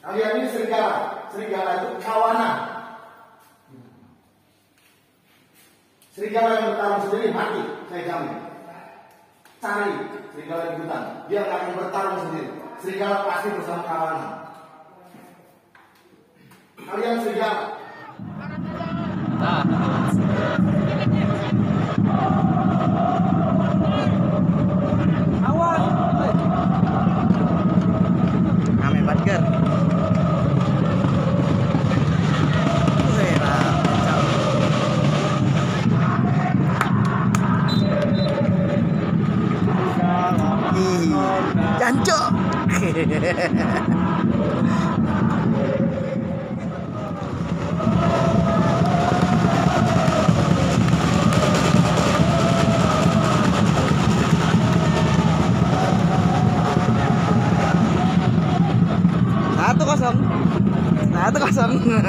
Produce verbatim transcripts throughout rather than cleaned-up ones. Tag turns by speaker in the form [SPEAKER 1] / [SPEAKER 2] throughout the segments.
[SPEAKER 1] Kalian ini serigala. Serigala itu kawanan. Serigala yang bertarung sendiri mati, saya jamin. Cari serigala di hutan, dia nggak akan bertarung sendiri. Serigala pasti bersama kawanan. Kalian serigala.
[SPEAKER 2] Nah. Awas. Rame banget, Gar. Jancok. Satu kosong. Satu kosong.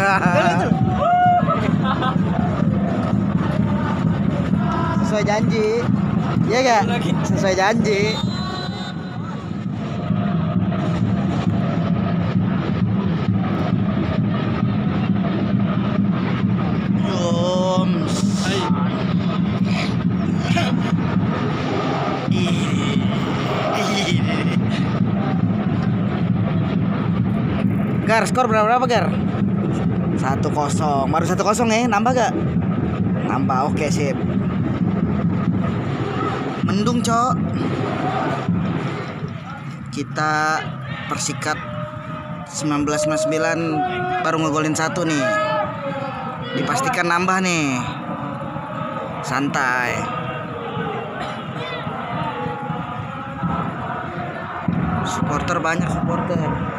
[SPEAKER 2] Sesuai janji. Iya gak? Sesuai janji. Gar, skor berapa berapa Gar? Satu kosong, baru satu kosong ya, nambah gak? Nambah, oke sip. Mendung cok. Kita Persikat sembilan belas sembilan puluh sembilan baru ngegolin satu nih. Dipastikan nambah nih. Santai. Supporter banyak supporter.